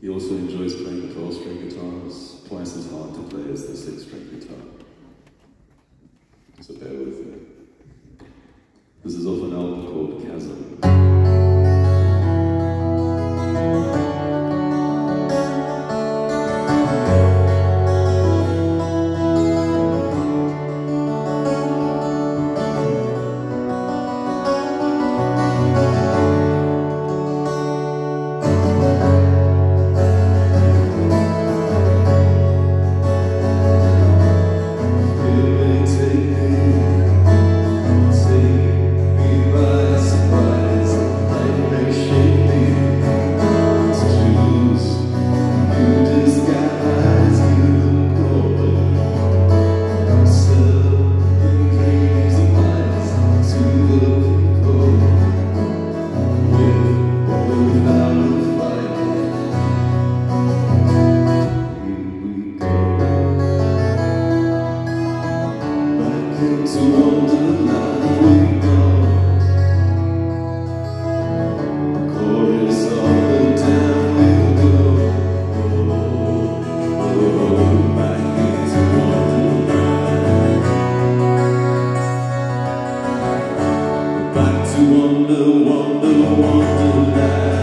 He also enjoys playing the 12-string guitar. It's twice as hard to play as the 6-string guitar. So bear with me. This is off an album called Chasm. Wonder, wonder, wonderland.